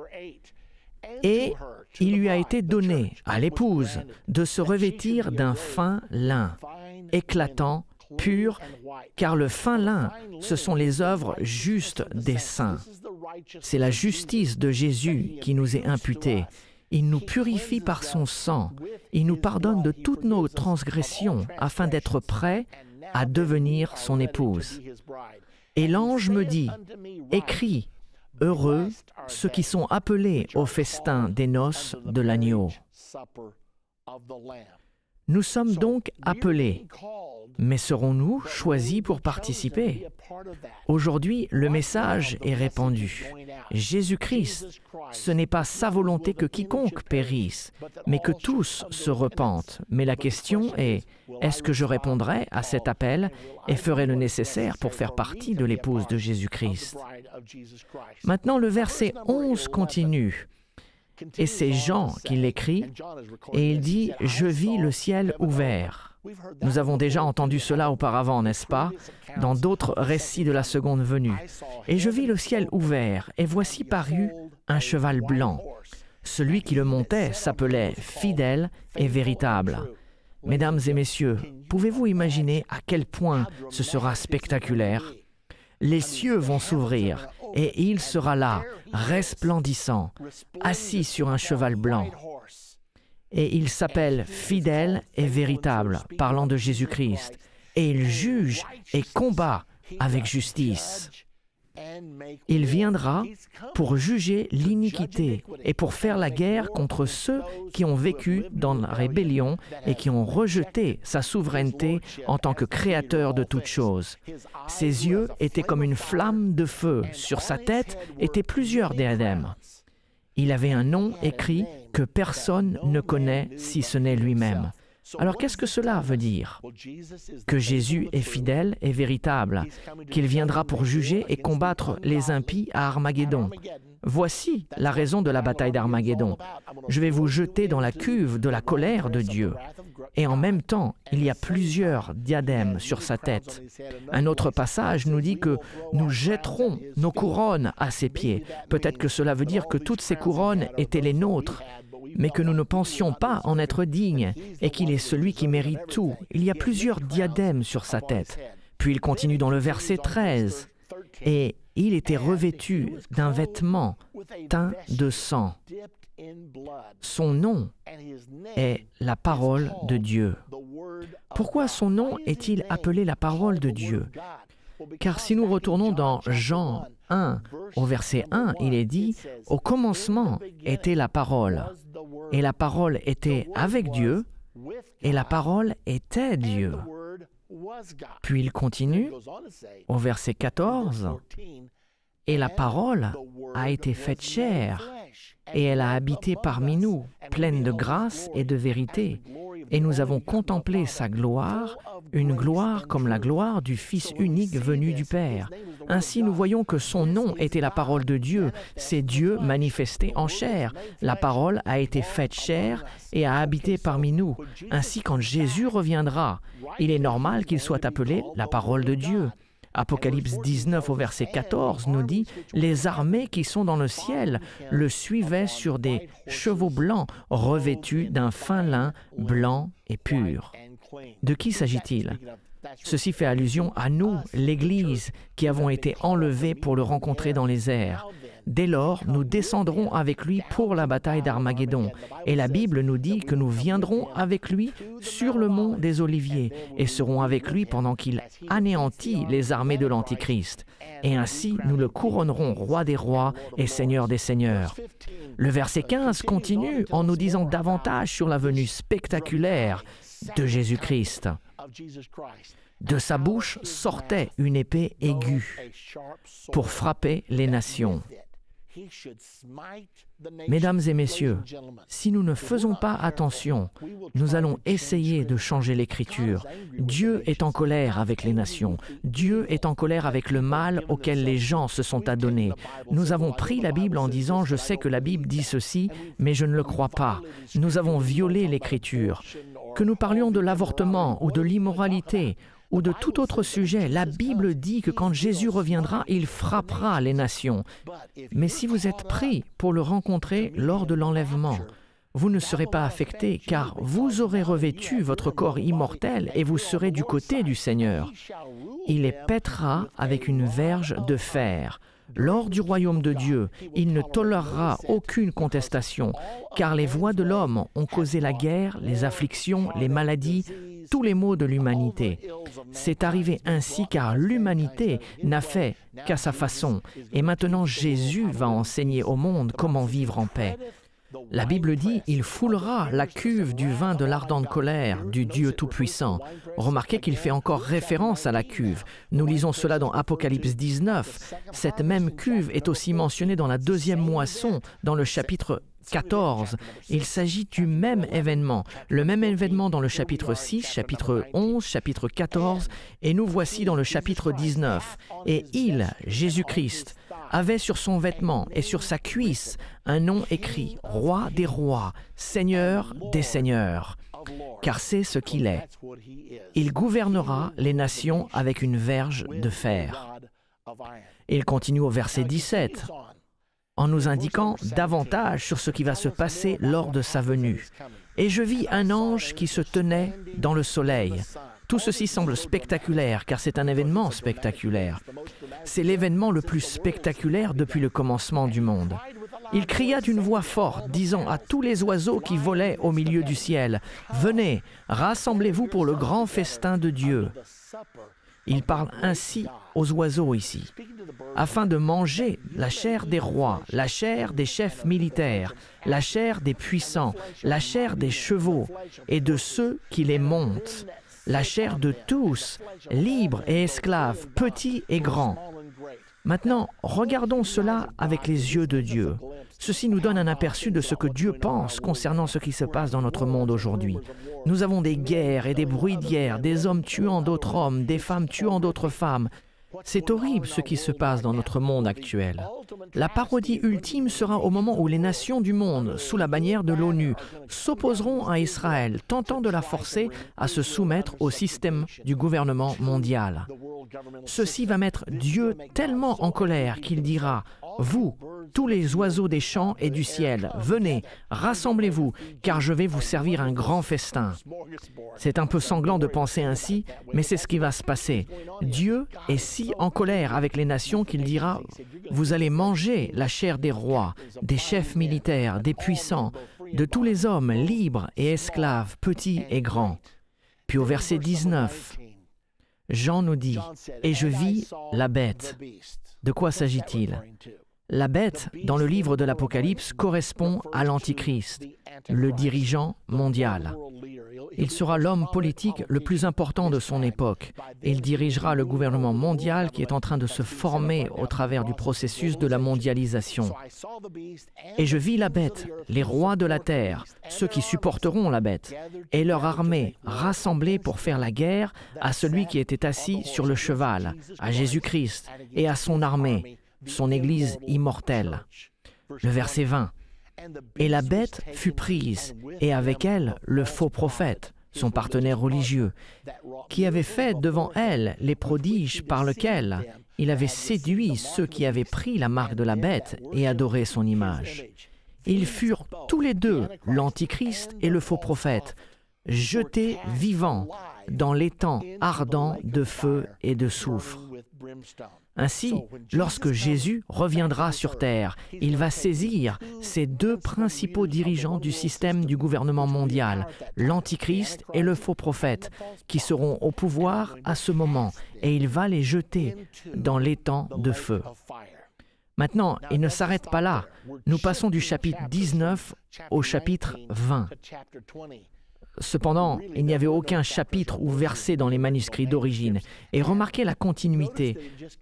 Et il lui a été donné à l'épouse de se revêtir d'un fin lin, éclatant, pur, car le fin lin, ce sont les œuvres justes des saints. C'est la justice de Jésus qui nous est imputée. Il nous purifie par son sang. Il nous pardonne de toutes nos transgressions afin d'être prêts à devenir son épouse. Et l'ange me dit, « Écris, heureux ceux qui sont appelés au festin des noces de l'agneau. » Nous sommes donc appelés, mais serons-nous choisis pour participer? Aujourd'hui, le message est répandu. Jésus-Christ, ce n'est pas sa volonté que quiconque périsse, mais que tous se repentent. Mais la question est, est-ce que je répondrai à cet appel et ferai le nécessaire pour faire partie de l'épouse de Jésus-Christ? Maintenant, le verset onze continue. Et c'est Jean qui l'écrit, et il dit « Je vis le ciel ouvert ». Nous avons déjà entendu cela auparavant, n'est-ce pas, dans d'autres récits de la seconde venue. « Et je vis le ciel ouvert, et voici parut un cheval blanc. Celui qui le montait s'appelait Fidèle et Véritable. » Mesdames et messieurs, pouvez-vous imaginer à quel point ce sera spectaculaire? Les cieux vont s'ouvrir, et il sera là, resplendissant, assis sur un cheval blanc. Et il s'appelle Fidèle et Véritable, parlant de Jésus-Christ. Et il juge et combat avec justice. Il viendra pour juger l'iniquité et pour faire la guerre contre ceux qui ont vécu dans la rébellion et qui ont rejeté sa souveraineté en tant que créateur de toutes choses. Ses yeux étaient comme une flamme de feu. Sur sa tête étaient plusieurs diadèmes. Il avait un nom écrit que personne ne connaît si ce n'est lui-même. Alors qu'est-ce que cela veut dire? Que Jésus est fidèle et véritable, qu'il viendra pour juger et combattre les impies à Armageddon. Voici la raison de la bataille d'Armageddon. Je vais vous jeter dans la cuve de la colère de Dieu. Et en même temps, il y a plusieurs diadèmes sur sa tête. Un autre passage nous dit que nous jetterons nos couronnes à ses pieds. Peut-être que cela veut dire que toutes ces couronnes étaient les nôtres, mais que nous ne pensions pas en être dignes et qu'il est celui qui mérite tout. Il y a plusieurs diadèmes sur sa tête. Puis il continue dans le verset treize. Et il était revêtu d'un vêtement teint de sang. Son nom est la parole de Dieu. Pourquoi son nom est-il appelé la parole de Dieu? Car si nous retournons dans Jean un, au verset un, il est dit « Au commencement était la parole, et la parole était avec Dieu, et la parole était Dieu. » Puis il continue au verset quatorze, « Et la parole a été faite chair, et elle a habité parmi nous, pleine de grâce et de vérité. et nous avons contemplé sa gloire, une gloire comme la gloire du Fils unique venu du Père. Ainsi nous voyons que son nom était la parole de Dieu, c'est Dieu manifesté en chair. La parole a été faite chair et a habité parmi nous. Ainsi quand Jésus reviendra, il est normal qu'il soit appelé la parole de Dieu. Apocalypse dix-neuf au verset quatorze nous dit « Les armées qui sont dans le ciel le suivaient sur des chevaux blancs revêtus d'un fin lin blanc et pur. » De qui s'agit-il? Ceci fait allusion à nous, l'Église, qui avons été enlevés pour le rencontrer dans les airs. Dès lors, nous descendrons avec lui pour la bataille d'Armageddon. Et la Bible nous dit que nous viendrons avec lui sur le mont des Oliviers et serons avec lui pendant qu'il anéantit les armées de l'Antichrist. Et ainsi, nous le couronnerons roi des rois et seigneur des seigneurs. Le verset quinze continue en nous disant davantage sur la venue spectaculaire de Jésus-Christ. De sa bouche sortait une épée aiguë pour frapper les nations. Mesdames et messieurs, si nous ne faisons pas attention, nous allons essayer de changer l'Écriture. Dieu est en colère avec les nations. Dieu est en colère avec le mal auquel les gens se sont adonnés. Nous avons pris la Bible en disant « Je sais que la Bible dit ceci, mais je ne le crois pas ». Nous avons violé l'Écriture. Que nous parlions de l'avortement ou de l'immoralité, ou de tout autre sujet, la Bible dit que quand Jésus reviendra, il frappera les nations. Mais si vous êtes pris pour le rencontrer lors de l'enlèvement, vous ne serez pas affectés, car vous aurez revêtu votre corps immortel et vous serez du côté du Seigneur. Il les pètera avec une verge de fer. Lors du royaume de Dieu, il ne tolérera aucune contestation, car les voies de l'homme ont causé la guerre, les afflictions, les maladies, tous les maux de l'humanité. C'est arrivé ainsi car l'humanité n'a fait qu'à sa façon, et maintenant Jésus va enseigner au monde comment vivre en paix. La Bible dit « Il foulera la cuve du vin de l'ardente colère du Dieu Tout-Puissant ». Remarquez qu'il fait encore référence à la cuve. Nous lisons cela dans Apocalypse dix-neuf. Cette même cuve est aussi mentionnée dans la deuxième moisson, dans le chapitre quatorze. Il s'agit du même événement, le même événement dans le chapitre six, chapitre onze, chapitre quatorze, et nous voici dans le chapitre dix-neuf. Et il, Jésus-Christ, avait sur son vêtement et sur sa cuisse un nom écrit « Roi des rois, Seigneur des seigneurs ». Car c'est ce qu'il est. Il gouvernera les nations avec une verge de fer. Il continue au verset dix-sept, en nous indiquant davantage sur ce qui va se passer lors de sa venue. « Et je vis un ange qui se tenait dans le soleil. » Tout ceci semble spectaculaire, car c'est un événement spectaculaire. C'est l'événement le plus spectaculaire depuis le commencement du monde. Il cria d'une voix forte, disant à tous les oiseaux qui volaient au milieu du ciel, « Venez, rassemblez-vous pour le grand festin de Dieu. » Il parle ainsi aux oiseaux ici, afin de manger la chair des rois, la chair des chefs militaires, la chair des puissants, la chair des chevaux et de ceux qui les montent, la chair de tous, libres et esclaves, petits et grands. Maintenant, regardons cela avec les yeux de Dieu. Ceci nous donne un aperçu de ce que Dieu pense concernant ce qui se passe dans notre monde aujourd'hui. Nous avons des guerres et des bruits de guerre, des hommes tuant d'autres hommes, des femmes tuant d'autres femmes. C'est horrible ce qui se passe dans notre monde actuel. La parodie ultime sera au moment où les nations du monde, sous la bannière de l'ONU, s'opposeront à Israël, tentant de la forcer à se soumettre au système du gouvernement mondial. Ceci va mettre Dieu tellement en colère qu'il dira « Vous, tous les oiseaux des champs et du ciel, venez, rassemblez-vous, car je vais vous servir un grand festin. » C'est un peu sanglant de penser ainsi, mais c'est ce qui va se passer. Dieu est si en colère avec les nations qu'il dira « Vous allez manger la chair des rois, des chefs militaires, des puissants, de tous les hommes libres et esclaves, petits et grands. » Puis au verset dix-neuf, Jean nous dit « Et je vis la bête. » De quoi s'agit-il? La bête, dans le livre de l'Apocalypse, correspond à l'Antichrist, le dirigeant mondial. Il sera l'homme politique le plus important de son époque. Il dirigera le gouvernement mondial qui est en train de se former au travers du processus de la mondialisation. Et je vis la bête, les rois de la terre, ceux qui supporteront la bête, et leur armée rassemblée pour faire la guerre à celui qui était assis sur le cheval, à Jésus-Christ et à son armée, son Église immortelle. Le verset vingt. Et la bête fut prise, et avec elle le faux prophète, son partenaire religieux, qui avait fait devant elle les prodiges par lesquels il avait séduit ceux qui avaient pris la marque de la bête et adoré son image. Ils furent tous les deux, l'Antichrist et le faux prophète, jetés vivants dans l'étang ardent de feu et de soufre. Ainsi, lorsque Jésus reviendra sur terre, il va saisir ces deux principaux dirigeants du système du gouvernement mondial, l'Antichrist et le faux prophète, qui seront au pouvoir à ce moment, et il va les jeter dans l'étang de feu. Maintenant, il ne s'arrête pas là. Nous passons du chapitre dix-neuf au chapitre vingt. Cependant, il n'y avait aucun chapitre ou verset dans les manuscrits d'origine. Et remarquez la continuité.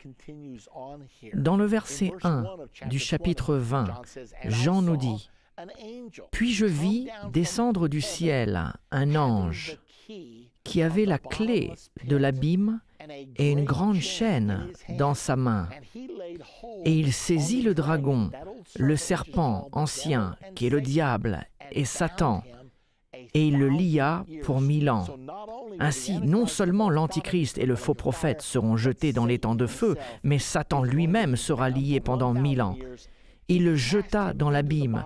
Dans le verset un du chapitre vingt, Jean nous dit « Puis je vis descendre du ciel un ange qui avait la clé de l'abîme et une grande chaîne dans sa main. Et il saisit le dragon, le serpent ancien, qui est le diable et Satan, et il le lia pour mille ans. Ainsi, non seulement l'Antichrist et le faux prophète seront jetés dans l'étang de feu, mais Satan lui-même sera lié pendant mille ans. Il le jeta dans l'abîme,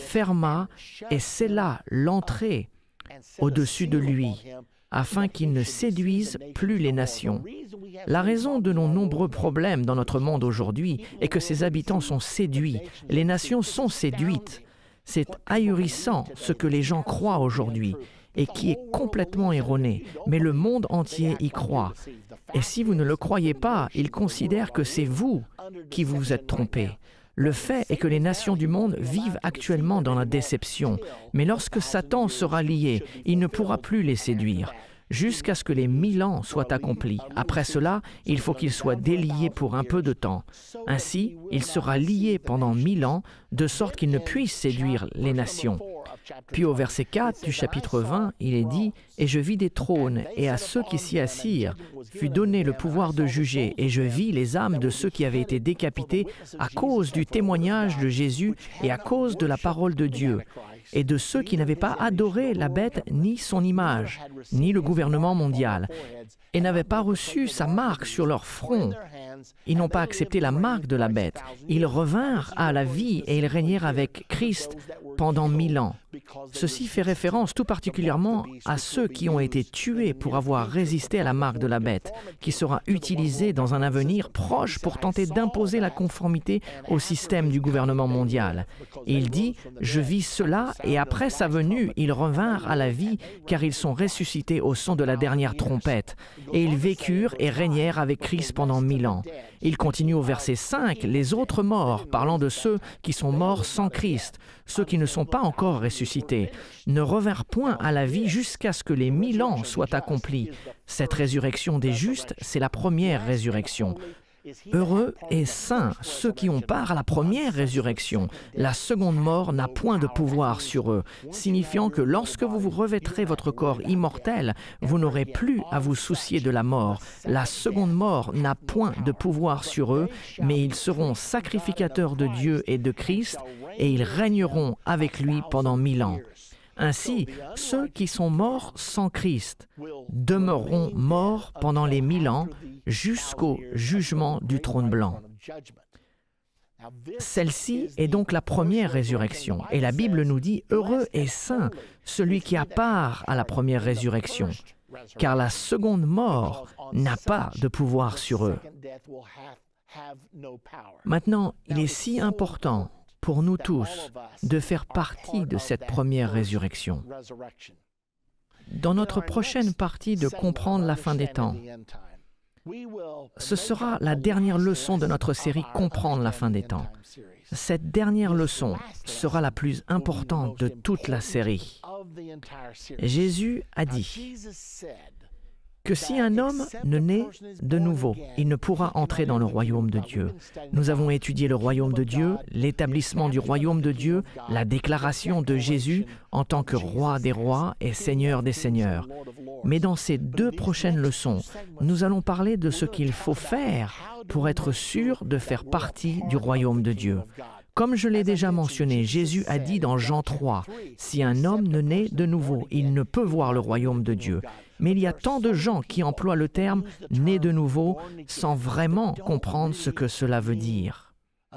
ferma et scella l'entrée au-dessus de lui, afin qu'il ne séduise plus les nations. La raison de nos nombreux problèmes dans notre monde aujourd'hui est que ses habitants sont séduits, les nations sont séduites. C'est ahurissant ce que les gens croient aujourd'hui et qui est complètement erroné, mais le monde entier y croit. Et si vous ne le croyez pas, ils considèrent que c'est vous qui vous êtes trompés. Le fait est que les nations du monde vivent actuellement dans la déception, mais lorsque Satan sera lié, il ne pourra plus les séduire, jusqu'à ce que les mille ans soient accomplis. Après cela, il faut qu'il soit délié pour un peu de temps. Ainsi, il sera lié pendant mille ans, de sorte qu'il ne puisse séduire les nations. Puis au verset quatre du chapitre vingt, il est dit « Et je vis des trônes, et à ceux qui s'y assirent fut donné le pouvoir de juger, et je vis les âmes de ceux qui avaient été décapités à cause du témoignage de Jésus et à cause de la parole de Dieu, et de ceux qui n'avaient pas adoré la bête ni son image, ni le gouvernement mondial, et n'avaient pas reçu sa marque sur leur front. Ils n'ont pas accepté la marque de la bête. Ils revinrent à la vie et ils régnèrent avec Christ pendant mille ans. Ceci fait référence tout particulièrement à ceux qui ont été tués pour avoir résisté à la marque de la bête, qui sera utilisée dans un avenir proche pour tenter d'imposer la conformité au système du gouvernement mondial. Et il dit « Je vis cela, et après sa venue, ils revinrent à la vie, car ils sont ressuscités au son de la dernière trompette. Et ils vécurent et régnèrent avec Christ pendant mille ans. » Il continue au verset cinq, « Les autres morts, parlant de ceux qui sont morts sans Christ, ceux qui ne sont pas encore ressuscités, ne revinrent point à la vie jusqu'à ce que les mille ans soient accomplis. » Cette résurrection des justes, c'est la première résurrection. Heureux et saints ceux qui ont part à la première résurrection. La seconde mort n'a point de pouvoir sur eux, signifiant que lorsque vous vous revêtrez votre corps immortel, vous n'aurez plus à vous soucier de la mort. La seconde mort n'a point de pouvoir sur eux, mais ils seront sacrificateurs de Dieu et de Christ, et ils régneront avec lui pendant mille ans. Ainsi, ceux qui sont morts sans Christ demeureront morts pendant les mille ans jusqu'au jugement du trône blanc. Celle-ci est donc la première résurrection, et la Bible nous dit « Heureux et saint celui qui a part à la première résurrection, car la seconde mort n'a pas de pouvoir sur eux. » Maintenant, il est si important pour nous tous de faire partie de cette première résurrection. Dans notre prochaine partie de Comprendre la fin des temps, Ce sera la dernière leçon de notre série « Comprendre la fin des temps ». Cette dernière leçon sera la plus importante de toute la série. Jésus a dit que si un homme ne naît de nouveau, il ne pourra entrer dans le royaume de Dieu. Nous avons étudié le royaume de Dieu, l'établissement du royaume de Dieu, la déclaration de Jésus en tant que roi des rois et seigneur des seigneurs. Mais dans ces deux prochaines leçons, nous allons parler de ce qu'il faut faire pour être sûr de faire partie du royaume de Dieu. Comme je l'ai déjà mentionné, Jésus a dit dans Jean trois, « Si un homme ne naît de nouveau, il ne peut voir le royaume de Dieu. » Mais il y a tant de gens qui emploient le terme « né de nouveau » sans vraiment comprendre ce que cela veut dire.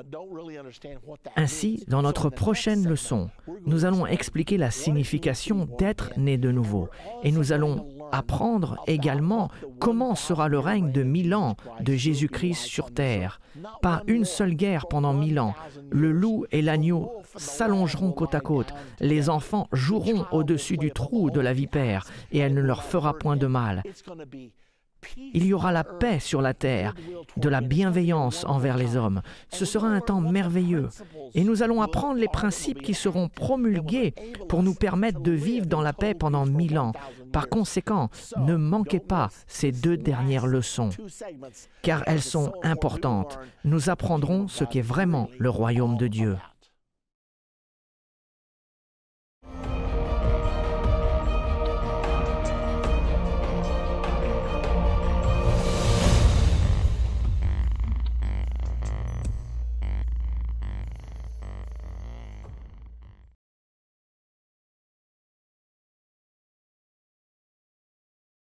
Ainsi, dans notre prochaine leçon, nous allons expliquer la signification d'être né de nouveau et nous allons apprendre également comment sera le règne de mille ans de Jésus-Christ sur terre. Pas une seule guerre pendant mille ans. Le loup et l'agneau s'allongeront côte à côte. Les enfants joueront au-dessus du trou de la vipère et elle ne leur fera point de mal. Il y aura la paix sur la terre, de la bienveillance envers les hommes. Ce sera un temps merveilleux. Et nous allons apprendre les principes qui seront promulgués pour nous permettre de vivre dans la paix pendant mille ans. Par conséquent, ne manquez pas ces deux dernières leçons, car elles sont importantes. Nous apprendrons ce qu'est vraiment le royaume de Dieu.